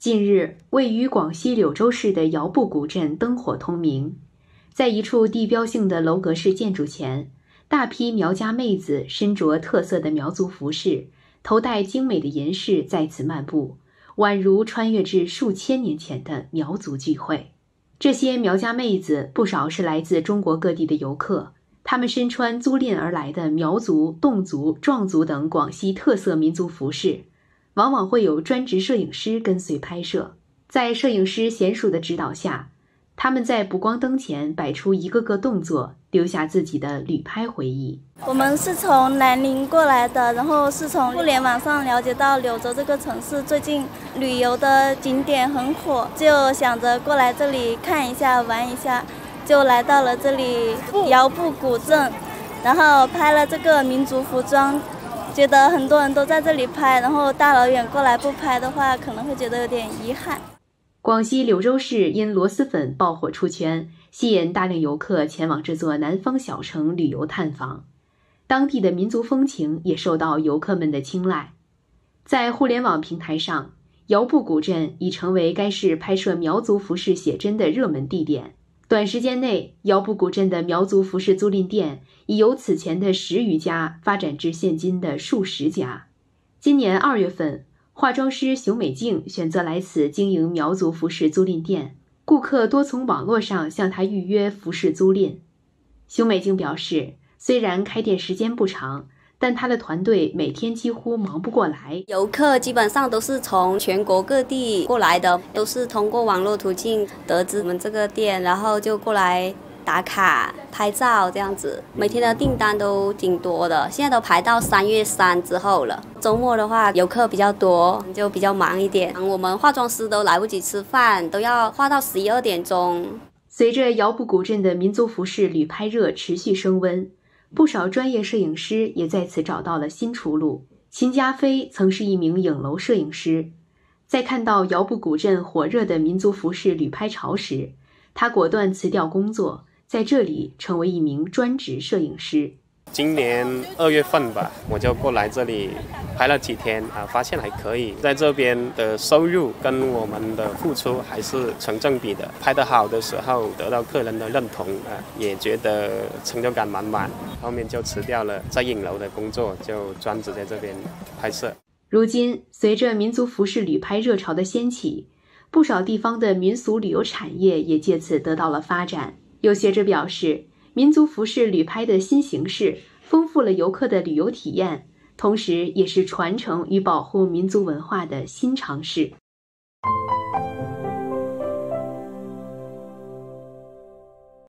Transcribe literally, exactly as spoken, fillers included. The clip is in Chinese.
近日，位于广西柳州市的瑶埠古镇灯火通明，在一处地标性的楼阁式建筑前，大批苗家妹子身着特色的苗族服饰，头戴精美的银饰在此漫步，宛如穿越至数千年前的苗族聚会。这些苗家妹子不少是来自中国各地的游客，她们身穿租赁而来的苗族、侗族、壮族等广西特色民族服饰，往往会有专职摄影师跟随拍摄。在摄影师娴熟的指导下，他们在补光灯前摆出一个个动作，留下自己的旅拍回忆。 我们是从南宁过来的，然后是从互联网上了解到柳州这个城市最近旅游的景点很火，就想着过来这里看一下玩一下，就来到了这里瑶埠古镇，然后拍了这个民族服装。觉得很多人都在这里拍，然后大老远过来不拍的话，可能会觉得有点遗憾。 广西柳州市因螺蛳粉爆火出圈，吸引大量游客前往这座南方小城旅游探访，当地的民族风情也受到游客们的青睐。在互联网平台上，瑶埠古镇已成为该市拍摄苗族服饰写真的热门地点。短时间内，瑶埠古镇的苗族服饰租赁店已由此前的十余家发展至现今的数十家。今年二月份，化妆师熊美静选择来此经营苗族服饰租赁店，顾客多从网络上向她预约服饰租赁。熊美静表示，虽然开店时间不长，但他的团队每天几乎忙不过来。 游客基本上都是从全国各地过来的，都是通过网络途径得知我们这个店，然后就过来打卡拍照这样子。每天的订单都挺多的，现在都排到三月三之后了。周末的话游客比较多，就比较忙一点，我们化妆师都来不及吃饭，都要化到十一二点钟。 随着瑶埠古镇的民族服饰旅拍热持续升温，不少专业摄影师也在此找到了新出路。秦家飞曾是一名影楼摄影师，在看到瑶埠古镇火热的民族服饰旅拍潮时，他果断辞掉工作，在这里成为一名专职摄影师。 今年二月份吧，我就过来这里拍了几天啊，发现还可以，在这边的收入跟我们的付出还是成正比的。拍得好的时候得到客人的认同啊，也觉得成就感满满。后面就辞掉了在影楼的工作，就专职在这边拍摄。 如今，随着民族服饰旅拍热潮的掀起，不少地方的民俗旅游产业也借此得到了发展。有学者表示，民族服饰旅拍的新形式丰富了游客的旅游体验，同时也是传承与保护民族文化的新尝试。